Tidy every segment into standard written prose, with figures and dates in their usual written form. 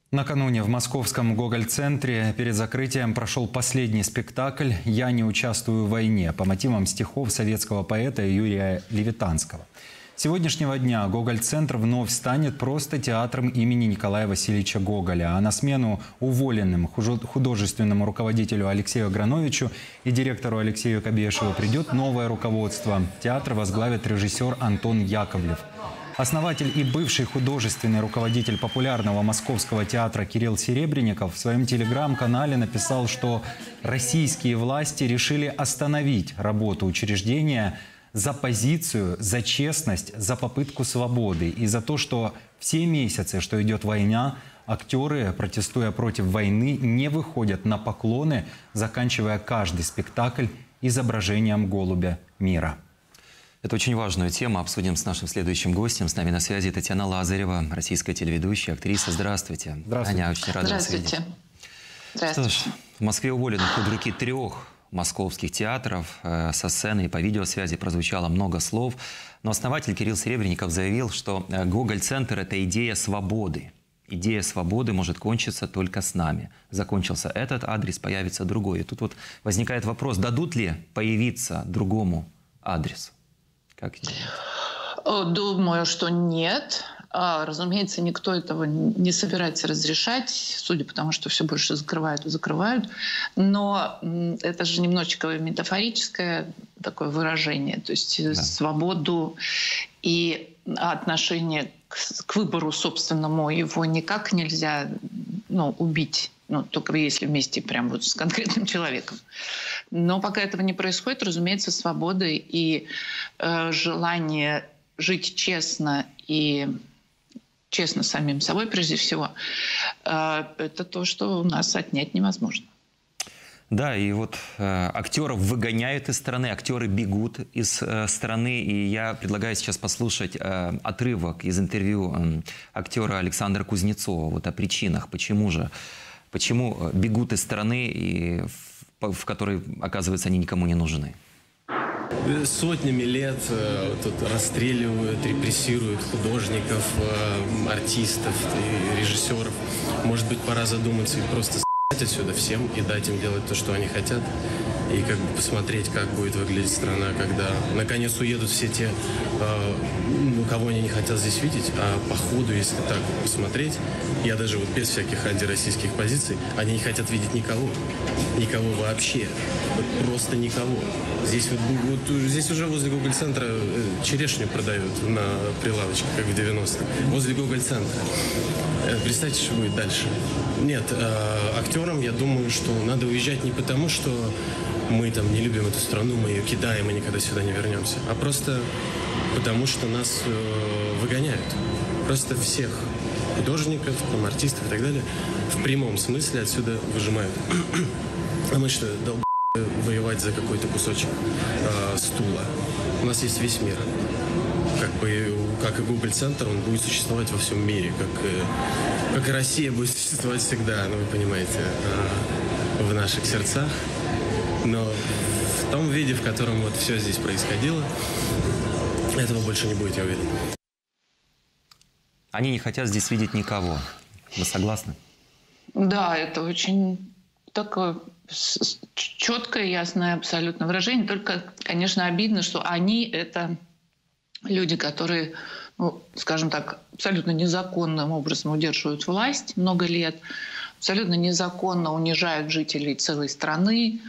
Накануне в московском Гоголь-центре перед закрытием прошел последний спектакль «Я не участвую в войне» по мотивам стихов советского поэта Юрия Левитанского. С сегодняшнего дня Гоголь-центр вновь станет просто театром имени Николая Васильевича Гоголя. А на смену уволенным художественному руководителю Алексею Аграновичу и директору Алексею Кобешеву придет новое руководство. Театр возглавит режиссер Антон Яковлев. Основатель и бывший художественный руководитель популярного московского театра Кирилл Серебренников в своем телеграм-канале написал, что российские власти решили остановить работу учреждения за позицию, за честность, за попытку свободы и за то, что все месяцы, что идет война, актеры, протестуя против войны, не выходят на поклоны, заканчивая каждый спектакль изображением голубя мира. Это очень важную тему обсудим с нашим следующим гостем. С нами на связи Татьяна Лазарева, российская телеведущая, актриса. Здравствуйте. Здравствуйте. Таня, очень рада вас видеть. Здравствуйте. Что ж, в Москве уволены худруки 3 московских театров. Со сцены и по видеосвязи прозвучало много слов. Но основатель Кирилл Серебренников заявил, что Гоголь-центр – это идея свободы. Идея свободы может кончиться только с нами. Закончился этот адрес, появится другой. И тут вот возникает вопрос, дадут ли появиться другому адресу? Как Думаю, что нет. Разумеется, никто этого не собирается разрешать, судя по тому, что все больше закрывают и закрывают. Но это же немножечко метафорическое такое выражение. То есть свободу и отношение к выбору собственному его никак нельзя убить. Только если вместе прям вот с конкретным человеком. Но пока этого не происходит, разумеется, свобода и желание жить честно и честно самим собой, прежде всего, это то, что у нас отнять невозможно. Да, и вот актеров выгоняют из страны, актеры бегут из страны. И я предлагаю сейчас послушать отрывок из интервью актера Александра Кузнецова вот о причинах, почему бегут из страны, в которой, оказывается, они никому не нужны. Сотнями лет тут расстреливают, репрессируют художников, артистов, режиссеров. Может быть, пора задуматься и просто с***ть отсюда всем и дать им делать то, что они хотят. И как бы посмотреть, как будет выглядеть страна, когда наконец уедут все те, кого они не хотят здесь видеть. А по ходу, если так посмотреть, я даже вот без всяких антироссийских позиций, они не хотят видеть никого. Никого вообще. Вот просто никого. Здесь здесь уже возле Гоголь-центра черешню продают на прилавочке, как в 90-х. Возле Гоголь-центра. Представьте, что будет дальше. Нет, актерам, я думаю, что надо уезжать не потому, что мы там не любим эту страну, мы ее кидаем и никогда сюда не вернемся, а просто потому, что нас выгоняют. Просто всех художников, там, артистов и так далее в прямом смысле отсюда выжимают. А мы что, воевать за какой-то кусочек стула? У нас есть весь мир. Как и Гоголь-центр, он будет существовать во всем мире, как и Россия будет существовать всегда, вы понимаете, в наших сердцах. Но в том виде, в котором вот все здесь происходило, этого больше не будет, я уверен. Они не хотят здесь видеть никого. Вы согласны? Да, это очень такое четкое, ясное абсолютно выражение. Только, конечно, обидно, что они — это люди, которые, скажем так, абсолютно незаконным образом удерживают власть много лет, абсолютно незаконно унижают жителей целой страны,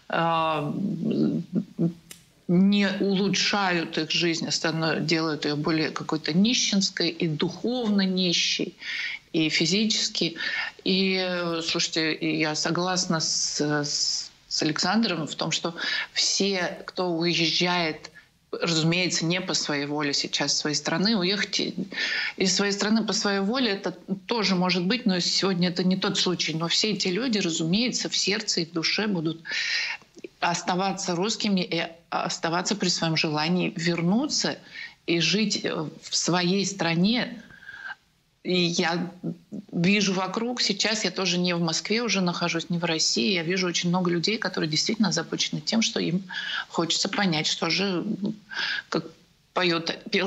не улучшают их жизнь, делают ее более какой-то нищенской и духовно нищей, и физически. И, слушайте, я согласна с Александром в том, что все, кто уезжает, разумеется, не по своей воле сейчас из своей страны, уехать из своей страны по своей воле, это тоже может быть, но сегодня это не тот случай. Но все эти люди, разумеется, в сердце и в душе будут оставаться русскими и оставаться при своем желании вернуться и жить в своей стране. И я вижу вокруг, сейчас я тоже не в Москве уже нахожусь, не в России, я вижу очень много людей, которые действительно озабочены тем, что им хочется понять, что же, как пел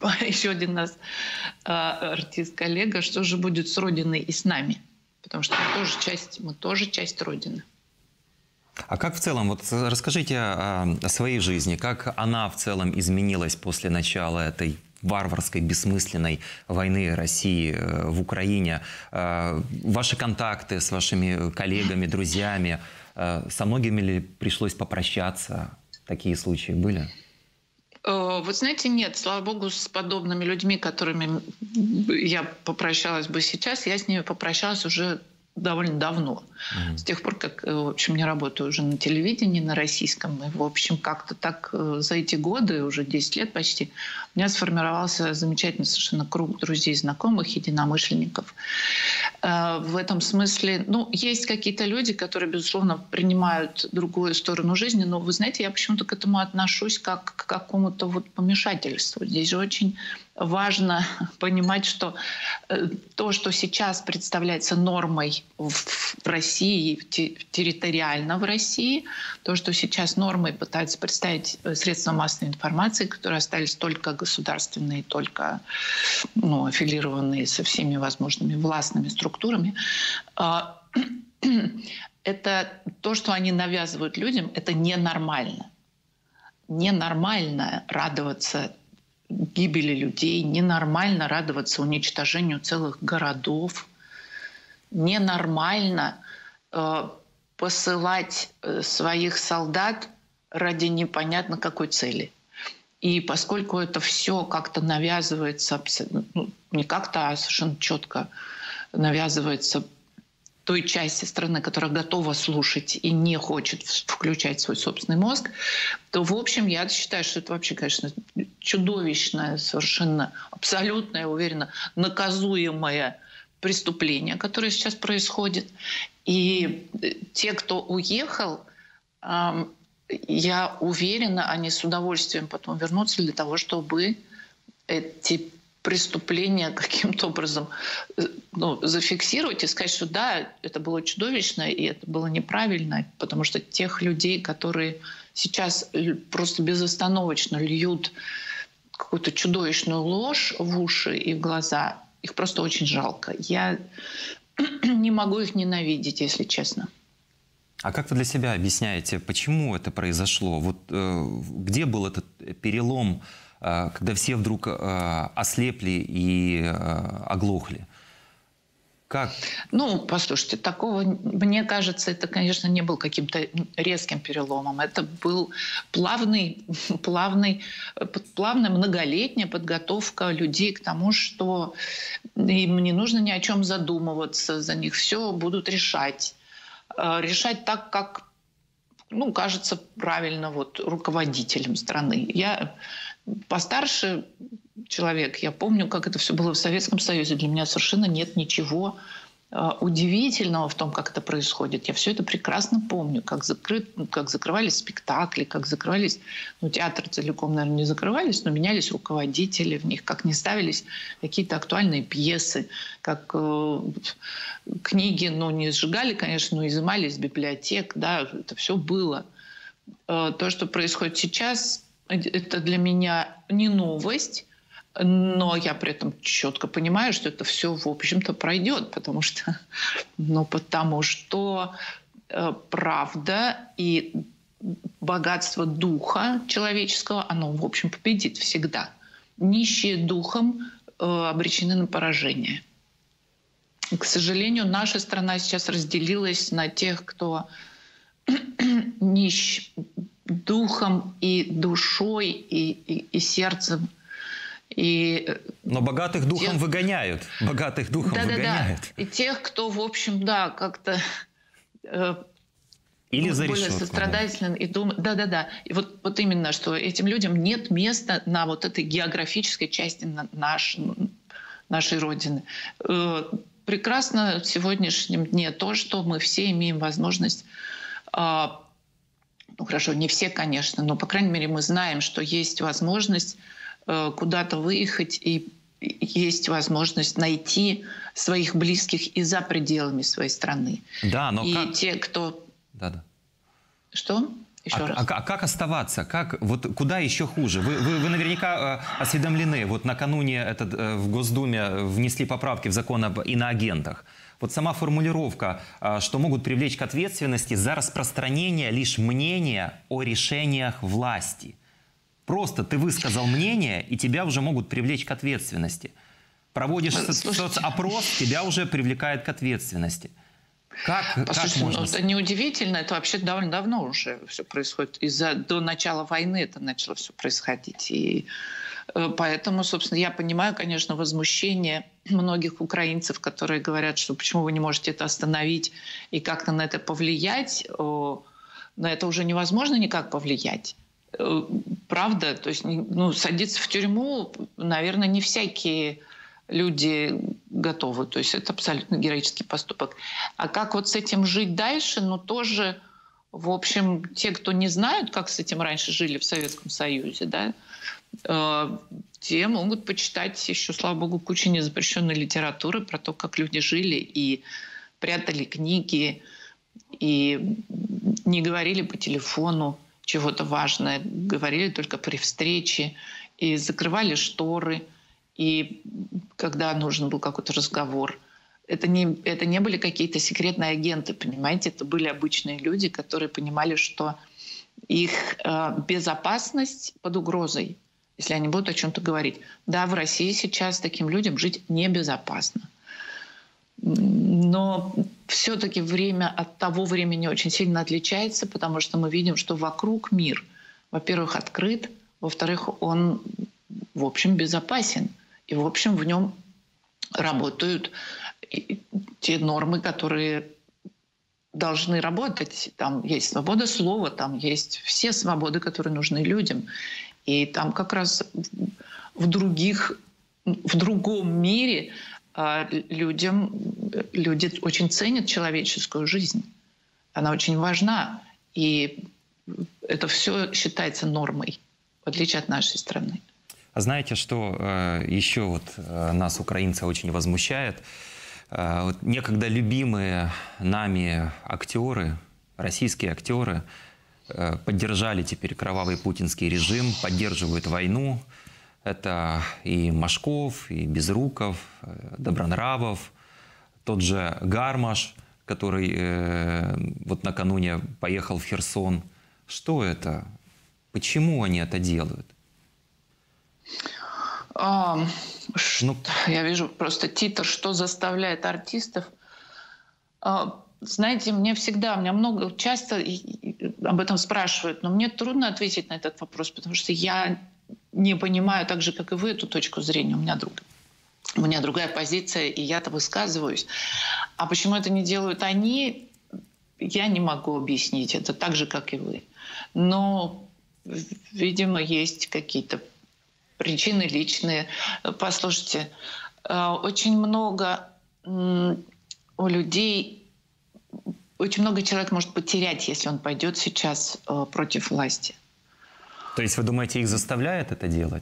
еще один нас артист-коллега, что же будет с Родиной и с нами? Потому что мы тоже часть Родины. А как в целом, вот расскажите о своей жизни, как она в целом изменилась после начала этой варварской, бессмысленной войны России в Украине? Ваши контакты с вашими коллегами, друзьями, со многими ли пришлось попрощаться? Такие случаи были? Вы знаете, нет, слава богу, с подобными людьми, которыми я попрощалась бы сейчас, я с ними попрощалась уже довольно давно. С тех пор, как, в общем, не работаю уже на телевидении, на российском. И, в общем, как-то так за эти годы, уже 10 лет почти, у меня сформировался замечательный совершенно круг друзей, знакомых, единомышленников. В этом смысле, ну, есть какие-то люди, которые, безусловно, принимают другую сторону жизни, но, вы знаете, я почему-то к этому отношусь как к какому-то вот помешательству. Здесь же очень важно понимать, что то, что сейчас представляется нормой в России, территориально в России, то, что сейчас нормой пытаются представить средства массовой информации, которые остались только государственные, только аффилированные со всеми возможными властными структурами, это то, что они навязывают людям, это ненормально. Ненормально радоваться гибели людей, ненормально радоваться уничтожению целых городов, ненормально посылать своих солдат ради непонятно какой цели. И поскольку это все как-то навязывается, не как-то, а совершенно четко навязывается той части страны, которая готова слушать и не хочет включать свой собственный мозг, то, в общем, я считаю, что это вообще, конечно, чудовищное, совершенно абсолютно, я уверена, наказуемое преступление, которое сейчас происходит. И те, кто уехал, я уверена, они с удовольствием потом вернутся для того, чтобы эти преступления каким-то образом зафиксировать и сказать, что да, это было чудовищно и это было неправильно, потому что тех людей, которые сейчас просто безостановочно льют какую-то чудовищную ложь в уши и в глаза, их просто очень жалко. Я не могу их ненавидеть, если честно. А как вы для себя объясняете, почему это произошло? Вот где был этот перелом, когда все вдруг ослепли и оглохли? Как? Ну, послушайте, такого, мне кажется, это, конечно, не был каким-то резким переломом. Это был плавная многолетняя подготовка людей к тому, что им не нужно ни о чем задумываться, за них все будут решать. Решать так, как, кажется правильно руководителям страны. Я постарше человек, я помню, как это все было в Советском Союзе. Для меня совершенно нет ничего удивительного в том, как это происходит. Я все это прекрасно помню, как закрывались спектакли, как закрывались, театры целиком, наверное, не закрывались, но менялись руководители в них, как не ставились какие-то актуальные пьесы, как книги, не сжигали, конечно, но изымали из библиотек, да, это все было. То, что происходит сейчас, это для меня не новость, но я при этом четко понимаю, что это все, в общем-то, пройдет, потому что правда и богатство духа человеческого, оно, в общем, победит всегда. Нищие духом обречены на поражение. К сожалению, наша страна сейчас разделилась на тех, кто нищ духом и душой, и сердцем. Но богатых духом выгоняют. Богатых духом выгоняют. Да. И тех, кто, в общем, как-то или за более решетку, сострадателен и думает. Да. И вот именно, что этим людям нет места на этой географической части нашей Родины. Прекрасно в сегодняшнем дне то, что мы все имеем возможность, хорошо, не все, конечно, но, по крайней мере, мы знаем, что есть возможность куда-то выехать и есть возможность найти своих близких и за пределами своей страны. Да, но и те, кто... Да. Что? Еще раз. А как оставаться? Вот куда еще хуже? Вы наверняка осведомлены. Вот накануне в Госдуме внесли поправки в закон об иноагентах. Вот сама формулировка, что могут привлечь к ответственности за распространение лишь мнения о решениях власти. Просто ты высказал мнение, и тебя уже могут привлечь к ответственности. Проводишь соцопрос, тебя уже привлекает к ответственности. Послушайте, можно... это неудивительно, это вообще довольно давно уже все происходит. До начала войны это начало все происходить. И поэтому, собственно, я понимаю, конечно, возмущение многих украинцев, которые говорят, что почему вы не можете это остановить и как-то на это повлиять. На это уже невозможно никак повлиять. Правда? То есть садиться в тюрьму, наверное, не всякие люди готовы. То есть это абсолютно героический поступок. А как вот с этим жить дальше? Тоже, в общем, те, кто не знают, как с этим раньше жили в Советском Союзе, да, те могут почитать еще, слава богу, кучу незапрещенной литературы про то, как люди жили и прятали книги, и не говорили по телефону чего-то важное, говорили только при встрече, и закрывали шторы, и когда нужен был какой-то разговор. Это не были какие-то секретные агенты, понимаете? Это были обычные люди, которые понимали, что их безопасность под угрозой, если они будут о чем-то говорить. Да, в России сейчас таким людям жить небезопасно. Но все-таки время от того времени очень сильно отличается, потому что мы видим, что вокруг мир, во-первых, открыт, во-вторых, он, в общем, безопасен. И, в общем, в нем работают те нормы, которые должны работать. Там есть свобода слова, там есть все свободы, которые нужны людям. И там как раз в другом мире люди очень ценят человеческую жизнь. Она очень важна. И это все считается нормой, в отличие от нашей страны. А знаете, что еще нас, украинцев, очень возмущает? Некогда любимые нами актеры, российские актеры, поддержали теперь кровавый путинский режим, поддерживают войну. Это и Машков, и Безруков, Добронравов, тот же Гармаш, который накануне поехал в Херсон. Что это? Почему они это делают? Я вижу просто титр, что заставляет артистов. Знаете, меня часто об этом спрашивают, но мне трудно ответить на этот вопрос, потому что я не понимаю так же, как и вы, эту точку зрения. У меня другая позиция, и я-то высказываюсь. А почему это не делают они, я не могу объяснить. Это так же, как и вы. Но, видимо, есть какие-то причины личные. Послушайте, очень много у людей, очень много человек может потерять, если он пойдет сейчас против власти. То есть вы думаете, их заставляют это делать?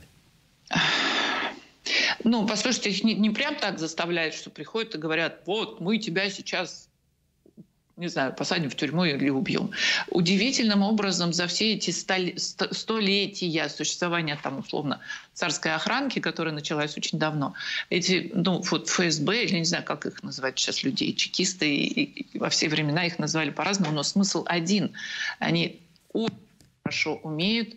Послушайте, их не прям так заставляют, что приходят и говорят, вот, мы тебя сейчас, не знаю, посадим в тюрьму или убьем. Удивительным образом за все эти столетия существования, условно, царской охранки, которая началась очень давно, эти, ФСБ, или не знаю, как их называть сейчас людей, чекисты, и во все времена их называли по-разному, но смысл один. Они очень хорошо умеют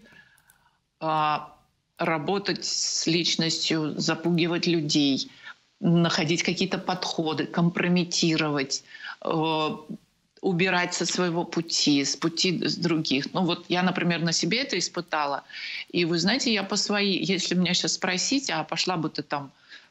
работать с личностью, запугивать людей, находить какие-то подходы, компрометировать, убирать со своего пути, с пути с других. Я, например, на себе это испытала. И вы знаете, я если меня сейчас спросить, а пошла бы ты в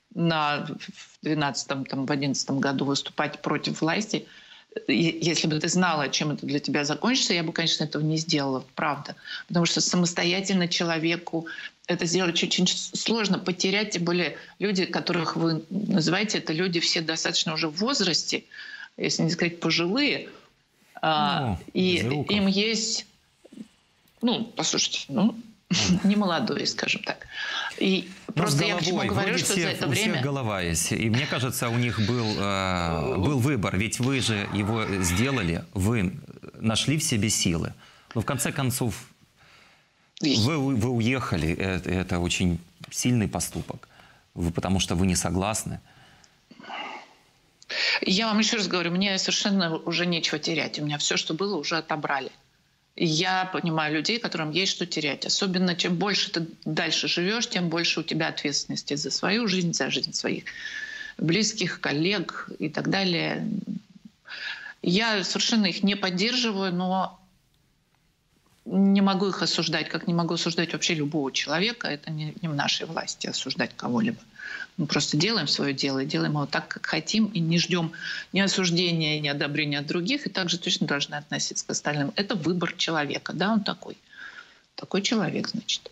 2012, в 2011 году выступать против власти, если бы ты знала, чем это для тебя закончится, я бы, конечно, этого не сделала, правда. Потому что самостоятельно человеку это сделать очень сложно, потерять, тем более люди, которых вы называете, это люди все достаточно уже в возрасте, если не сказать пожилые, и им есть, послушайте, не молодой, скажем так. И просто я почему говорю, что за это время... У всех голова есть. И мне кажется, у них был выбор. Ведь вы же его сделали, вы нашли в себе силы. Но в конце концов, вы уехали, это очень сильный поступок, потому что вы не согласны. Я вам еще раз говорю, мне совершенно уже нечего терять. У меня все, что было, уже отобрали. Я понимаю людей, которым есть что терять. Особенно, чем больше ты дальше живешь, тем больше у тебя ответственности за свою жизнь, за жизнь своих близких, коллег и так далее. Я совершенно их не поддерживаю, но не могу их осуждать, как не могу осуждать вообще любого человека. Это не в нашей власти осуждать кого-либо. Мы просто делаем свое дело и делаем его так, как хотим, и не ждем ни осуждения, ни одобрения от других, и также точно должны относиться к остальным. Это выбор человека, да, он такой. Такой человек, значит.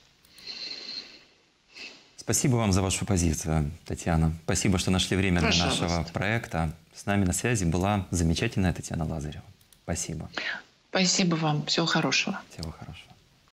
Спасибо вам за вашу позицию, Татьяна. Спасибо, что нашли время для Пожалуйста. нашего проекта. С нами на связи была замечательная Татьяна Лазарева. Спасибо. Спасибо вам. Всего хорошего. Всего хорошего.